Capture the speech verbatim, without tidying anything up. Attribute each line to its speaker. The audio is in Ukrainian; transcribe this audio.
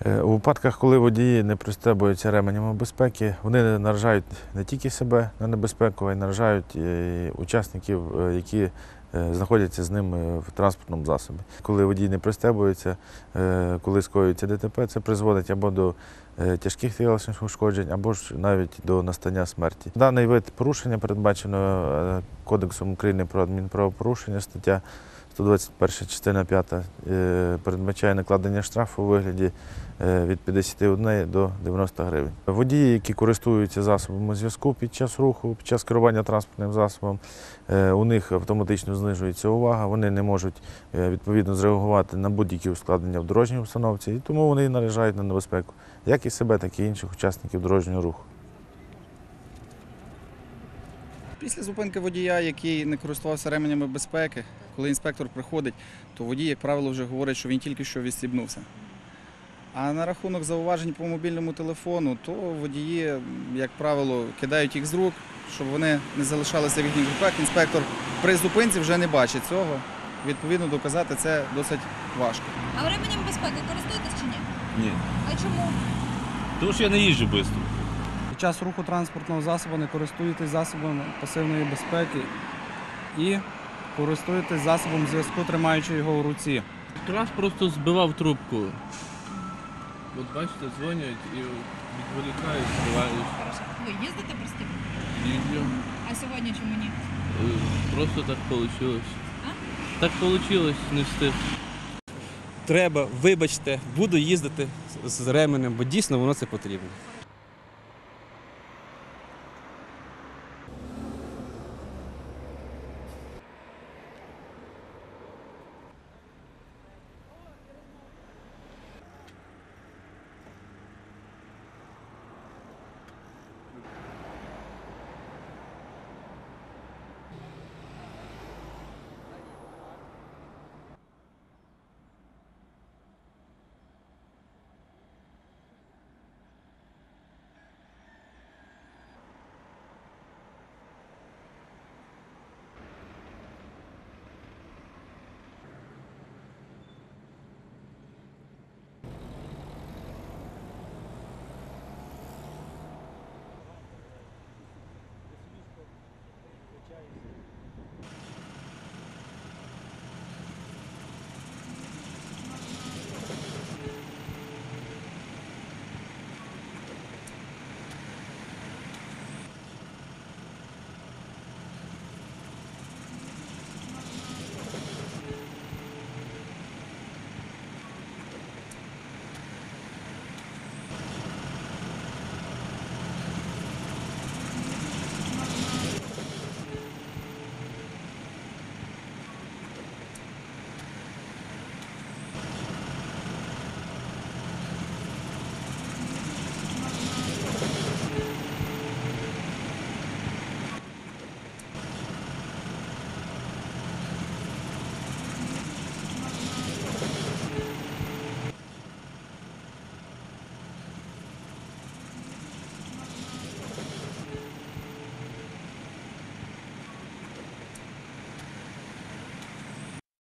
Speaker 1: У випадках, коли водії не пристебуються ременями безпеки, вони наражають не тільки себе на небезпеку, а й наражають учасників, які знаходяться з ними в транспортному засобі. Коли водій не пристебується, коли скоюється ДТП, це призводить або до тяжких тілесних ушкоджень, або ж навіть до настання смерті. Даний вид порушення передбачено Кодексом України про адмінправопорушення, стаття сто двадцять перша, частина п'ята, передбачає накладення штрафу у вигляді від п'ятдесяти однієї до дев'яноста гривень. Водії, які користуються засобами зв'язку під час руху, під час керування транспортним засобом, у них автоматично знижується увага, вони не можуть відповідно зреагувати на будь-які ускладнення в дорожній обстановці, і тому вони наражають на небезпеку як і себе, так і інших учасників дорожнього руху.
Speaker 2: Після зупинки водія, який не користувався ременями безпеки, коли інспектор приходить, то водій, як правило, вже говорить, що він тільки що відстібнувся. А на рахунок зауважень по мобільному телефону, то водії, як правило, кидають їх з рук, щоб вони не залишалися в їхніх руках. Інспектор при зупинці вже не бачить цього. Відповідно, доказати це досить важко.
Speaker 3: А ременем безпеки користуєтесь чи ні?
Speaker 4: Ні.
Speaker 3: А чому?
Speaker 4: Тому що я не їжджу швидко.
Speaker 5: Під час руху транспортного засобу не користуєтесь засобом пасивної безпеки і користуєтесь засобом зв'язку, тримаючи його в руці.
Speaker 4: Раз просто збивав трубку. От бачите, дзвонять і відволікають, збивають.
Speaker 3: Ви їздите пристібнути?
Speaker 4: Їжджу.
Speaker 3: А сьогодні чому ні?
Speaker 4: Е, Просто так вийшло.
Speaker 3: А?
Speaker 4: Так вийшло, не встиг.
Speaker 6: Треба, вибачте, буду їздити з ременем, бо дійсно воно це потрібно.